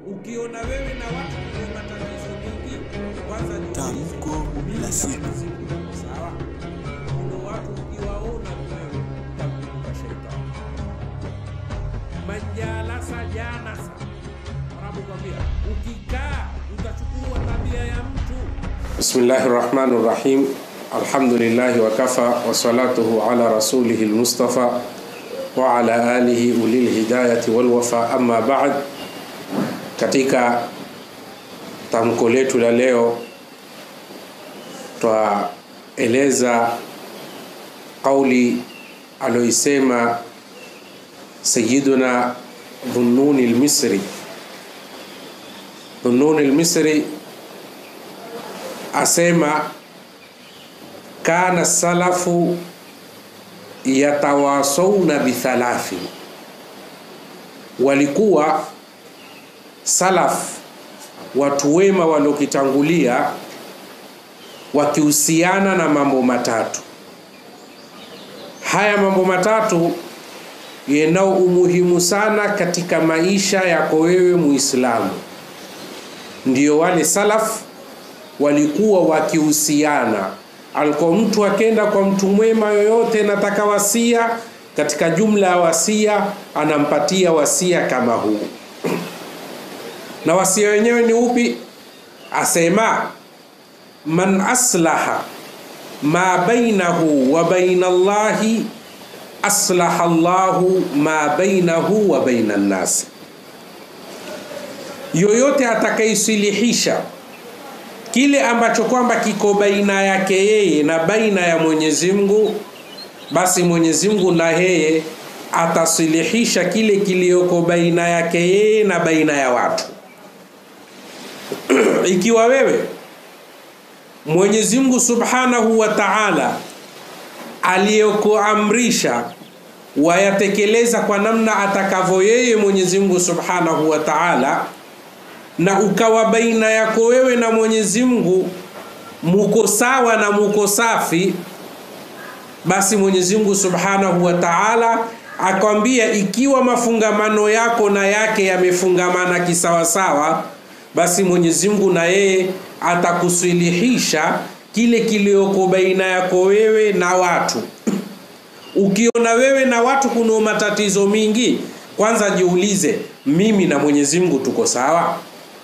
Ukiona wewe na watu wenye matatizo mengi, kwanza tamko la siku. Sawa. Kuna watu ukiwaona wewe utakumbuka shetani. Manjalasa janasa. Arabu kwambia ukikaa utachukua tabia ya mtu. Bismillahirrahmanirrahim. Alhamdulillahi wa kafa wa salatuhu ala rasulihil mustafa wa ala alihi ulil hidayati wal wafa, amma ba'd. Katika tamko letu la leo twaeleza kauli aloisema Sayyiduna Dhunnun al-Misri. Dhunnun al-Misri asema kana salafu yatawasawna bithalathi, walikuwa salaf watu wema walokitangulia wakihusiana na mambo matatu. Haya mambo matatu yanao umuhimu sana katika maisha yako wewe Muislamu. Ndiyo wale salaf walikuwa wakihusiana. Alikuwa mtu akenda kwa mtu mwema yoyote nataka wasia, katika jumla ya wasia anampatia wasia kama huu. Na wasia wenyewe ni upi? Asema man aslaha ma bainahu wa baina Allahi aslaha Allahu ma bainahu wa baina an-nas. Yoyote atakayesilihisha kile ambacho kwamba kiko baina yake yeye na baina ya Mwenyezi Mungu, basi Mwenyezi Mungu na yeye atasilihisha kile kilioko baina yake yeye na baina ya watu. Ikiwa wewe Mwenyezi Mungu Subhanahu wa Ta'ala aliyokuamrisha wayatekeleza kwa namna atakavyo yeye Mwenyezi Mungu Subhanahu wa Ta'ala, na ukawa baina yako wewe na Mwenyezi Mungu muko sawa na muko safi, basi Mwenyezi Mungu Subhanahu wa Ta'ala akwambia ikiwa mafungamano yako na yake yamefungamana kisawa sawa, basi Mwenyezi Mungu na yeye atakusilihisha kile kilioko baina yako wewe na watu. Ukiona wewe na watu kuna matatizo mingi, kwanza jiulize, mimi na Mwenyezi Mungu tuko sawa?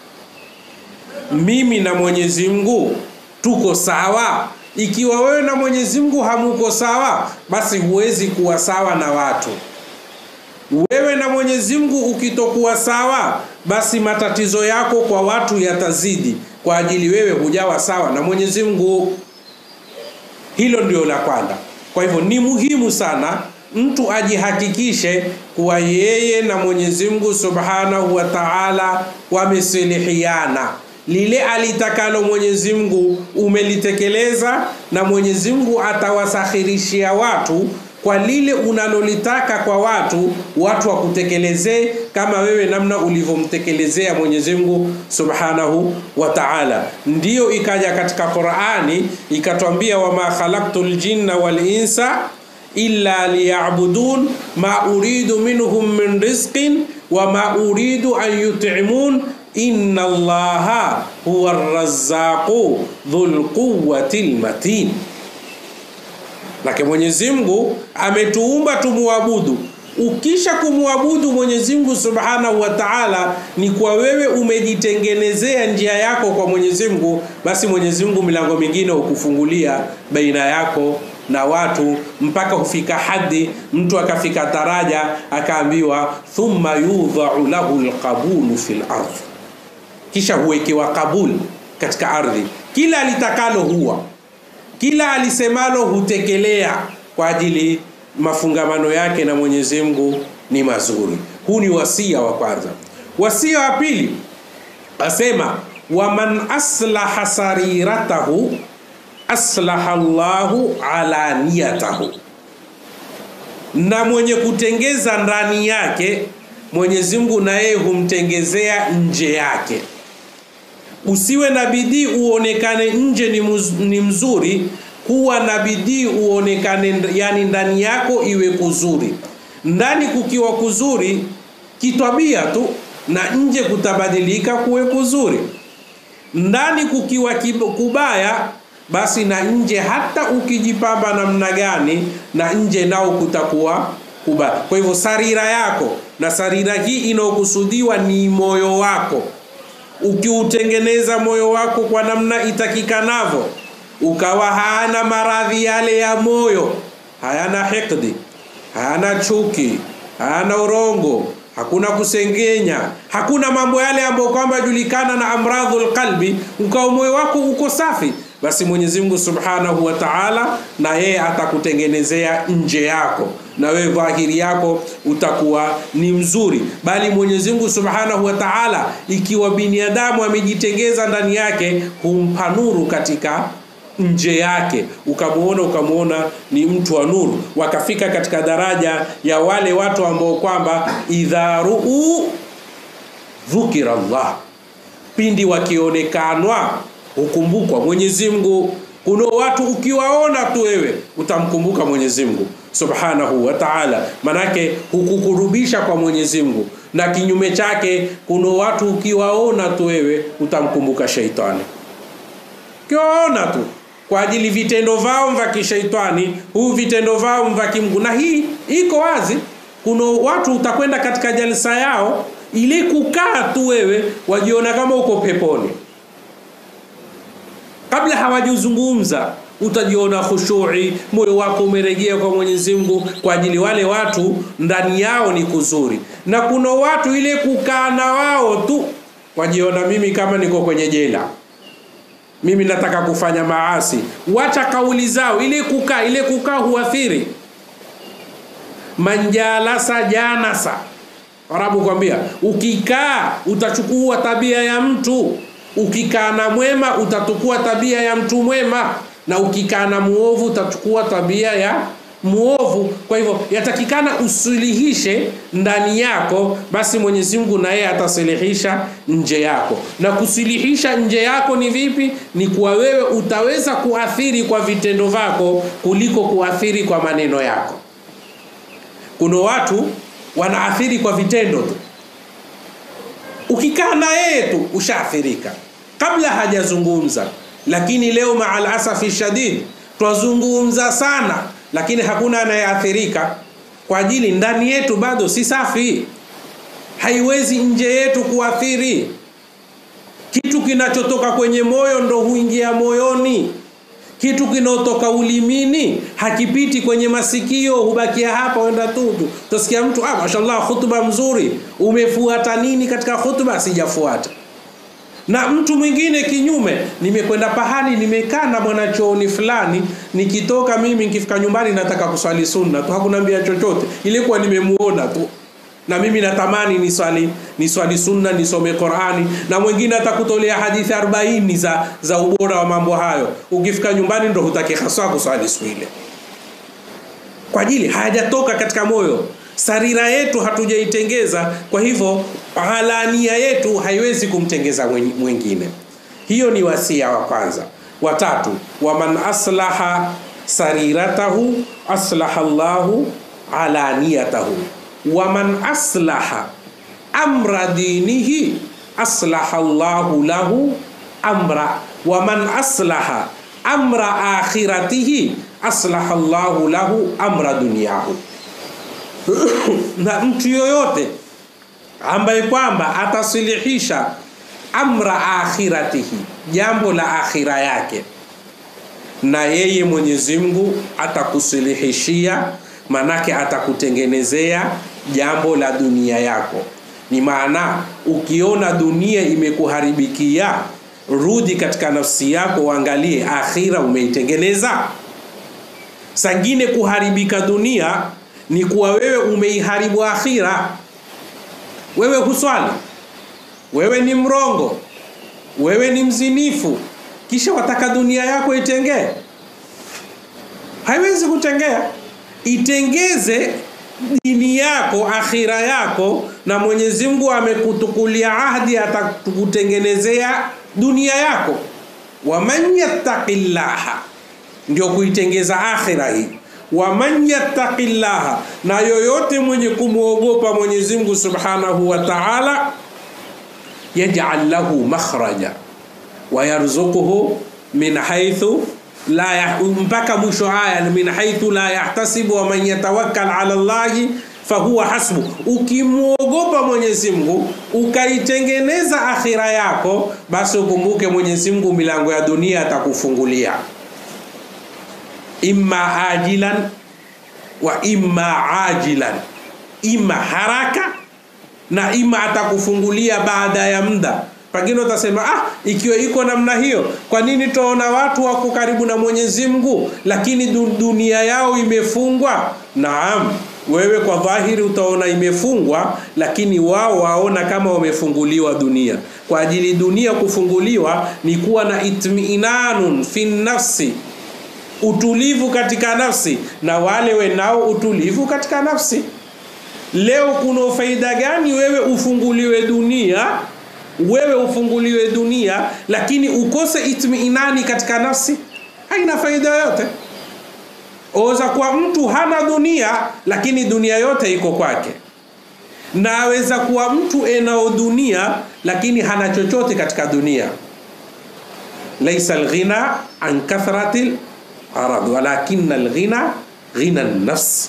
Mimi na Mwenyezi Mungu tuko sawa? Ikiwa wewe na Mwenyezi Mungu hamuko sawa, basi huwezi kuwa sawa na watu. Wewe na Mwenyezi Mungu ukitokuwa sawa, basi matatizo yako kwa watu yatazidi, kwa ajili wewe hujawa sawa na Mwenyezi Mungu. Hilo ndio la kwanza. Kwa hivyo ni muhimu sana mtu ajihakikishe kuwa yeye na Mwenyezi Mungu Subhanahu wa Ta'ala wamesilihiana. Lile alitakalo Mwenyezi Mungu umelitekeleza, na Mwenyezi Mungu atawasakhirishia watu kwa lile unalolitaka kwa watu wakutekelezee kama wewe namna ulivyomtekelezea Mwenyezi Mungu Subhanahu wa Ta'ala. Ndiyo ikaja katika Qur'ani ikatwambia wama khalaqtul jinna wal insa illa liya'budun ma uridu minhum min rizqin wa ma uridu an yut'imun inna Allaha huwa ar-razzaqu dhul quwwatil matin. Lakini Mwenyezi Mungu ametuumba tumuabudu. Ukisha kumuabudu Mwenyezi Mungu Subhanahu wa Ta'ala, ni kwa wewe umejitengenezea njia yako kwa Mwenyezi Mungu, basi Mwenyezi Mungu milango mingine ukufungulia baina yako na watu, mpaka hufika hadi mtu akafika daraja akaambiwa thumma yudha'u lahu alqabulu fil ardh, kisha huwekewa kabul katika ardhi. Kila alitakalo huwa, kila alisemalo hutekelea, kwa ajili mafungamano yake na Mwenyezi Mungu ni mazuri. Huu ni wasia wa kwanza. Wasia wa pili asema waman aslaha sariratahu aslaha Allahu alaniyatahu, na mwenye kutengeza ndani yake Mwenyezi Mungu na yeye humtengezea nje yake. Usiwe na bidii uonekane nje ni mzuri, kuwa na bidii uonekane yani ndani yako iwe kuzuri. Ndani kukiwa kuzuri kitabia tu, na nje kutabadilika kuwe kuzuri. Ndani kukiwa kubaya, basi na nje hata ukijipamba namna gani, na nje nao kutakuwa kubaya. Kwa hivyo sarira yako, na sarira hii inayokusudiwa ni moyo wako, ukiutengeneza moyo wako kwa namna itakikanavyo, ukawa hana maradhi yale ya moyo, hayana hikdi, hayana chuki, hayana urongo, hakuna kusengenya, hakuna mambo yale ambayo kwamba julikana na amradhul qalbi, ukawa moyo wako uko safi, basi Mwenyezi Mungu Subhanahu wa Ta'ala na yeye atakutengenezea nje yako, na wewe dhahiri yako utakuwa ni mzuri. Bali Mwenyezi Mungu Subhanahu wa Ta'ala, ikiwa binadamu amejitengeza ndani yake, humpa nuru katika nje yake, ukamuona ni mtu wa nuru. Wakafika katika daraja ya wale watu ambao kwamba idharu dhukira Allah, pindi wakionekanwa hukumbukwa Mwenyezi Mungu. Kuna watu ukiwaona tu wewe utamkumbuka Mwenyezi Mungu Subhanahu wa Ta'ala, manake hukukurubisha kwa Mwenyezi Mungu. Na kinyume chake, kuna watu ukiwaona tu wewe utamkumbuka shaitani. Ukiwaona tu kwa ajili vitendo vao vya kishaitani, vitendo vao vya kimungu. Na hii iko wazi. Kuna watu utakwenda katika jalsa yao, ili kukaa tu wewe wajiona kama uko peponi. Kabla hawajuzungumza utajiona khushu'i, moyo wako umerejea kwa Mwenyezi Mungu, kwa ajili wale watu ndani yao ni kuzuri. Na kuna watu ile kukaa na wao tu wajiona mimi kama niko kwenye jela, mimi nataka kufanya maasi. Wacha kauli zao, ile kukaa huathiri. Manjalasa janasa, Arabu kwambia, ukikaa utachukua tabia ya mtu. Ukikaa na mwema utatukua tabia ya mtu mwema, na ukikaa na muovu utachukua tabia ya muovu. Kwa hivyo yatakikana usuluhishe ndani yako, basi Mwenyezi Mungu na yeye atasuluhisha nje yako. Na kusuluhisha nje yako ni vipi? Ni kwa wewe utaweza kuathiri kwa vitendo vyako kuliko kuathiri kwa maneno yako. Kuna watu wanaathiri kwa vitendo tu, ukikaa na yeye tu ushaathirika kabla hajazungumza. Lakini leo maal asafi shadid twazungumza sana, lakini hakuna anayeathirika, kwa ajili ndani yetu bado si safi. Haiwezi nje yetu kuathiri. Kitu kinachotoka kwenye moyo ndo huingia moyoni. Kitu kinaotoka ulimini hakipiti kwenye masikio, hubakia hapa wenda tutu. Utasikia mtu mashallah khutba mzuri, umefuata nini katika khutba? Sijafuata. Na mtu mwingine kinyume, nimekwenda pahali nimekaa na mwanachuoni fulani, nikitoka mimi nikifika nyumbani nataka kuswali sunna tu, hakunambia chochote, ilikuwa nimemuona tu. Na mimi natamani ni swali sunna, nisome Qur'ani. Na mwingine atakutolea hadithi 40 za ubora wa mambo hayo. Ukifika nyumbani ndo hutaki hasa kuswali swile, kwa ajili hajatoka katika moyo. Sarira yetu hatujaitengeza, kwa hivyo alania yetu haiwezi kumtengeza mwingine. Hiyo ni wasia wa kwanza. Wa tatu, waman aslaha sariratahu aslaha Allahu alaniyatahu. Waman aslaha amra dinihi aslaha Allahu lahu amra. Waman aslaha amra akhiratihi aslaha Allahu lahu amra dunyahu. Na mtu yoyote ambaye kwamba atasilihisha amra akhiratihi, jambo la akhira yake, na yeye Mwenyezi Mungu atakusilihishia, manake atakutengenezea jambo la dunia yako. Ni maana ukiona dunia imekuharibikia, rudi katika nafsi yako, uangalie akhira umeitengeneza. Sangine kuharibika dunia ni kuwa wewe umeiharibu akhira. Wewe huswali, wewe ni mrongo, wewe ni mzinifu, kisha wataka dunia yako itengee? Haiwezi kutengea. Itengeze dini yako, akhira yako, na Mwenyezi Mungu amekutukulia ahadi atakutengenezea dunia yako. Waman yattaqillaha, ndio kuitengeza akhira hii. Waman yattaqillaha, na yoyote mwenye kumuogopa Mwenyezi Mungu Subhanahu wa Ta'ala, yaj'al lahu makhraja wa yarzuquhu min haythu mpaka mwisho aya, min haythu la yahtasibu wa man yatawakkal ala Allahi fahuwa hasbu. Ukimuogopa Mwenyezi Mungu ukaitengeneza akhira yako, basi ukumbuke Mwenyezi Mungu milango ya dunia atakufungulia, imma ajilan wa imma ajilan, imma haraka na imma atakufungulia baada ya muda. Pengine utasema ikiwa iko namna hiyo, kwa nini tuona watu wako karibu na Mwenyezi Mungu lakini dunia yao imefungwa? Naam, wewe kwa dhahiri utaona imefungwa, lakini wao waona kama wamefunguliwa dunia. Kwa ajili dunia kufunguliwa ni kuwa na itminanun fi nafsi, utulivu katika nafsi, na wale wenao utulivu katika nafsi. Leo kuna faida gani wewe ufunguliwe dunia lakini ukose itminani katika nafsi? Haina faida yote. Oza kwa mtu hana dunia lakini dunia yote iko kwake, na aweza kuwa mtu enao dunia lakini hana chochote katika dunia. Laysa al-ghina an kathrati al-arad walakinna al-ghina ghina an-nafs.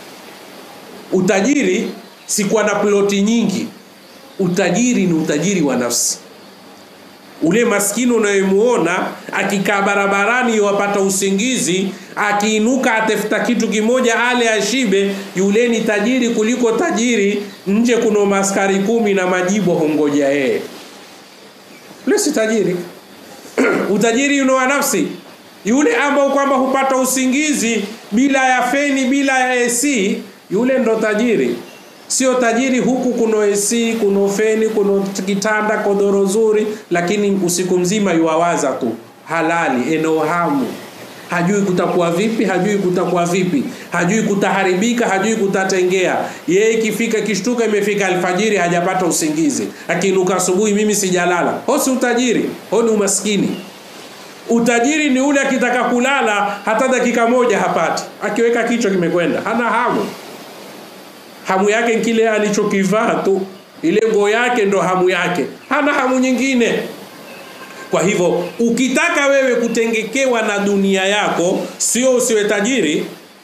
Utajiri si kuwa na ploti nyingi, utajiri ni utajiri wa nafsi. Ule maskini unayemuona akikaa barabarani yupata usingizi, akiinuka atafuta kitu kimoja ale ashibe, yule ni tajiri kuliko tajiri nje kuna maskari 10 na majibu hongoja yeye. Ule si tajiri. Utajiri wa nafsi. Yule ambao kwamba hupata usingizi bila ya feni, bila ya AC, yule ndo tajiri. Sio tajiri huku kuna AC, kuna feni, kuna kitanda, kodoro zuri, lakini usiku mzima yuwawaza tu halali, enohamu. Hajui kutakuwa vipi, hajui kutaharibika, hajui kutatengea. Yeye ikifika kishtuka imefika alfajiri hajapata usingizi, akiinuka asubuhi mimi sijalala. Hosi utajiri, honi umaskini. Utajiri ni ule akitaka kulala hata dakika moja hapati, akiweka kichwa kimekwenda, hana hamu. Hamu yake kile alichokivaa tu, ile nguo yake ndo hamu yake, hana hamu nyingine. Kwa hivyo ukitaka wewe kutengekewa na dunia yako, sio usiwe tajiri,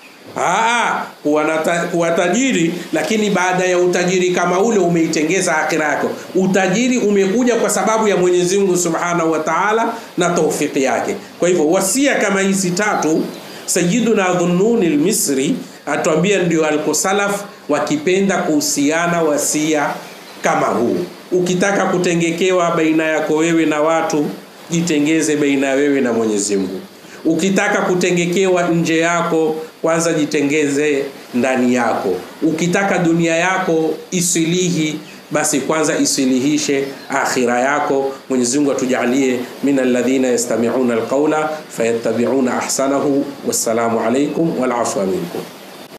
kuwa tajiri, lakini baada ya utajiri kama ule umeitengeza akhira yako. Utajiri umekuja kwa sababu ya Mwenyezi Mungu Subhanahu wa Ta'ala na taufiki yake. Kwa hivyo wasia kama hizi 3 Sayyiduna Dhunnun al-Misri atuambia ndio alikosalaf wakipenda kuhusiana wasia kama huu. Ukitaka kutengekewa baina yako wewe na watu, jitengeze baina wewe na Mwenyezi Mungu. Ukitaka kutengekewa nje yako, kwanza jitengeze ndani yako. Ukitaka dunia yako isilihi, basi kwanza isilihishe akhira yako. Mwenyezi Mungu atujalie minal ladhina yastami'una alqawla fayattabi'una ahsanahu. Wassalamu alaykum wal afwa minkum.